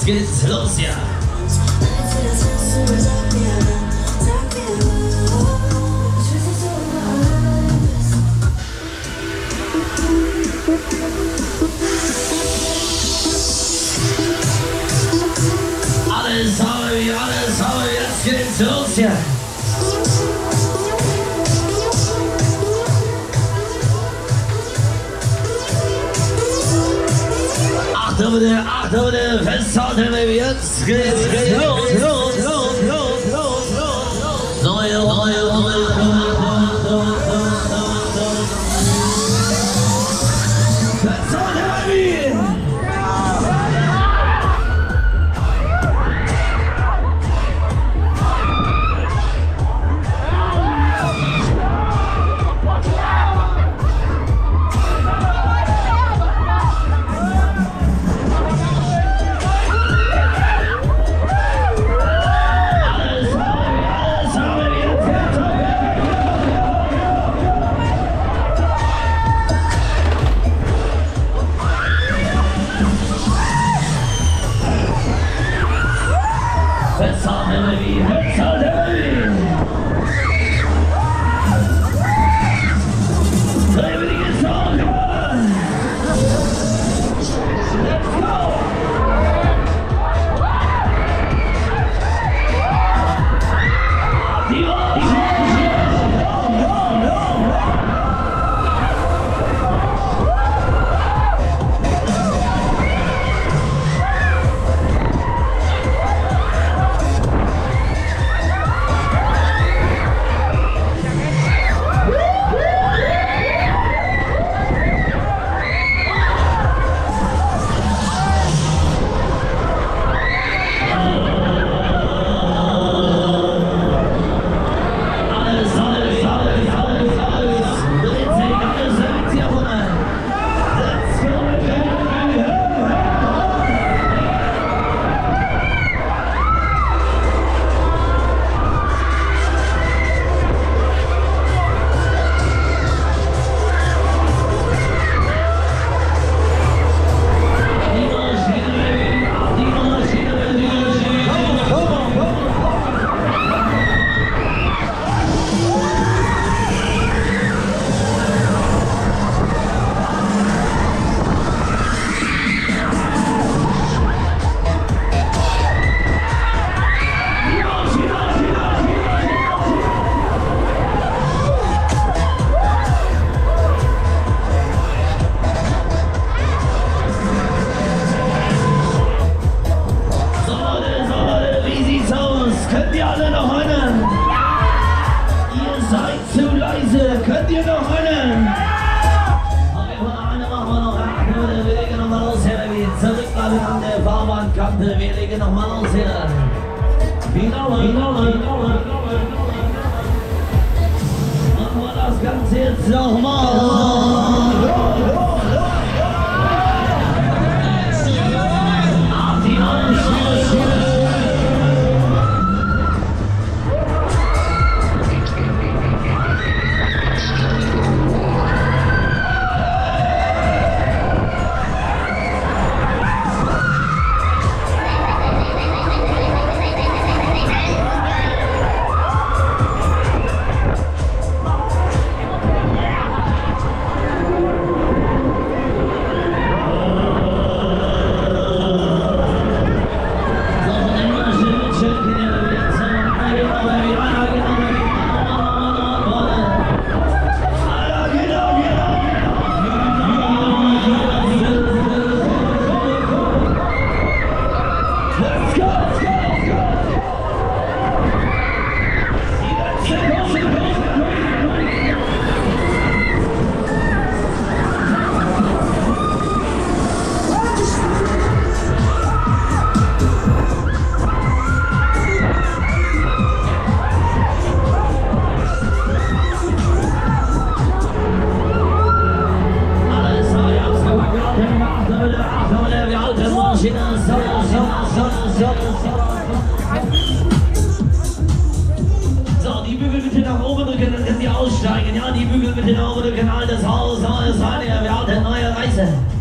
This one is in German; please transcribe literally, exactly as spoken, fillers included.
geht's los, ja. Alles habe ich, alles habe ich, jetzt geht's los, ja. Achtung bitte, Achtung bitte, festhalten, Baby, jetzt geht's, geht's los, los, los, los, los, los, neue, neue, neue, festhalten, Baby! Festhalten, Baby, festhalten, Baby! Baby, die geht's auch, come on! Let's go! Die Ohren! Könnt ihr alle noch einen? Ja! Ihr seid zu leise. Könnt ihr noch einen? Ja! Okay, von einer machen wir noch. Ja, wir legen noch mal los hier, Baby. Zurückbleiben an der Fahrbahnkante. Wir legen noch mal los hier. Finale, Finale, Finale. Machen wir das Ganze jetzt noch mal. Auf die Mann. So, die Bügel bitte nach oben drücken, dann können Sie aussteigen. Ja, die Bügel bitte nach oben drücken, altes Haus, neues Reiniger, wir haben eine neue Reise.